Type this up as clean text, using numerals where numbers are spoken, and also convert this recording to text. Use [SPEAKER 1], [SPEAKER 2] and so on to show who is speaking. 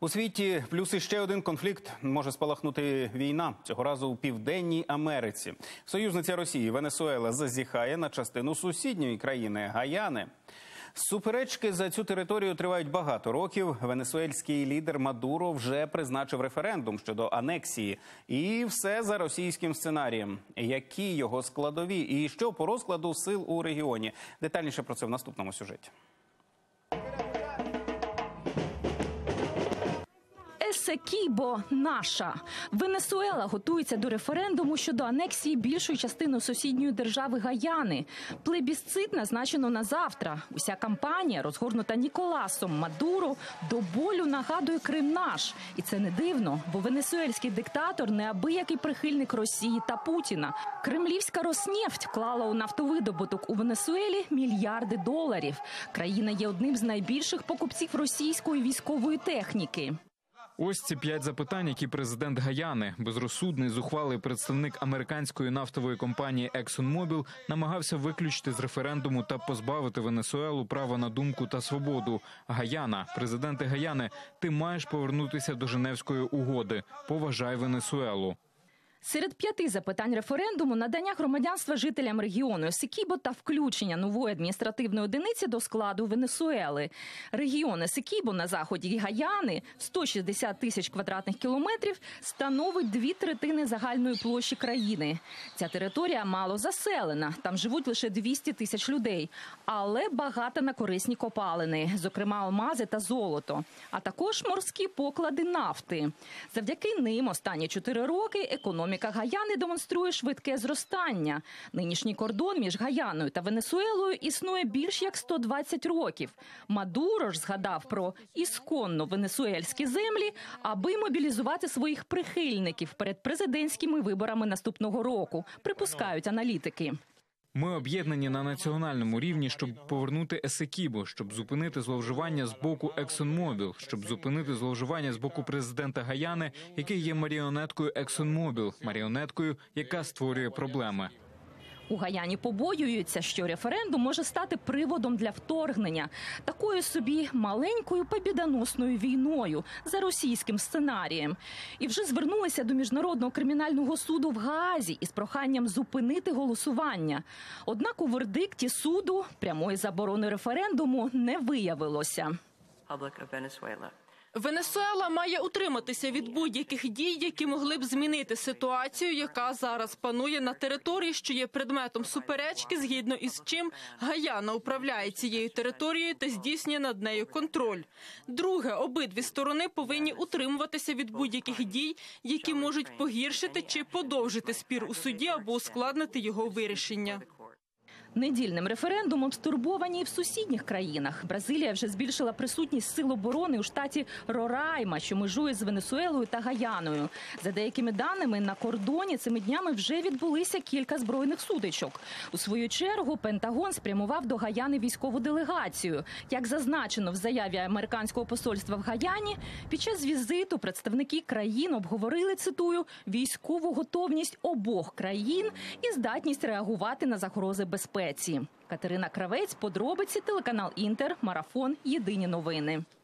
[SPEAKER 1] У світі плюс іще один конфлікт. Може спалахнути війна. Цього разу у Південній Америці. Союзниця Росії Венесуела зазіхає на частину сусідньої країни – Гаяни. Суперечки за цю територію тривають багато років. Венесуельський лідер Мадуро вже призначив референдум щодо анексії. І все за російським сценарієм. Які його складові і що по розкладу сил у регіоні? Детальніше про це в наступному сюжеті.
[SPEAKER 2] Есекібо наша. Венесуела готується до референдуму щодо анексії більшої частини сусідньої держави Гаяни. Плебісцит назначено на завтра. Уся кампанія, розгорнута Ніколасом Мадуро, до болю нагадує Крим наш. І це не дивно, бо венесуельський диктатор неабиякий прихильник Росії та Путіна. Кремлівська Роснефть вклала у нафтовидобуток у Венесуелі мільярди доларів. Країна є одним з найбільших покупців російської військової техніки.
[SPEAKER 3] Ось ці 5 запитань, які президент Гаяни, безрозсудний, зухвалий представник американської нафтової компанії ExxonMobil, намагався виключити з референдуму та позбавити Венесуелу права на думку та свободу. Гаяна, президенте Гаяни, ти маєш повернутися до Женевської угоди. Поважай Венесуелу.
[SPEAKER 2] Серед 5 запитань референдуму – надання громадянства жителям регіону Есекібо та включення нової адміністративної одиниці до складу Венесуели. Регіон Есекібо на заході Гаяни, 160 тисяч квадратних кілометрів, становить 2/3 загальної площі країни. Ця територія мало заселена, там живуть лише 200 тисяч людей, але багата на корисні копалини, зокрема алмази та золото, а також морські поклади нафти. Завдяки ним останні 4 роки економіка Гаяни демонструє швидке зростання. Нинішній кордон між Гаяною та Венесуелою існує більш як 120 років. Мадуро ж згадав про ісконно венесуельські землі, аби мобілізувати своїх прихильників перед президентськими виборами наступного року, припускають аналітики.
[SPEAKER 3] Ми об'єднані на національному рівні, щоб повернути Есекібо, щоб зупинити зловживання з боку ExxonMobil, щоб зупинити зловживання з боку президента Гаяни, який є маріонеткою ExxonMobil, маріонеткою, яка створює проблеми.
[SPEAKER 2] У Гаяні побоюються, що референдум може стати приводом для вторгнення, такою собі маленькою побєдоносною війною за російським сценарієм. І вже звернулися до Міжнародного кримінального суду в Гаазі із проханням зупинити голосування. Однак у вердикті суду прямої заборони референдуму не виявилося.
[SPEAKER 4] Венесуела має утриматися від будь-яких дій, які могли б змінити ситуацію, яка зараз панує на території, що є предметом суперечки, згідно із чим Гаяна управляє цією територією та здійснює над нею контроль. Друге, обидві сторони повинні утримуватися від будь-яких дій, які можуть погіршити чи подовжити спір у суді або ускладнити його вирішення.
[SPEAKER 2] Недільним референдумом стурбовані і в сусідніх країнах. Бразилія вже збільшила присутність сил оборони у штаті Рорайма, що межує з Венесуелою та Гаяною. За деякими даними, на кордоні цими днями вже відбулися кілька збройних сутичок. У свою чергу Пентагон спрямував до Гаяни військову делегацію. Як зазначено в заяві американського посольства в Гаяні, під час візиту представники країн обговорили, цитую, військову готовність обох країн і здатність реагувати на загрози безпеки. Катерина Кравець, подробиці, телеканал Інтер, Марафон, Єдині новини.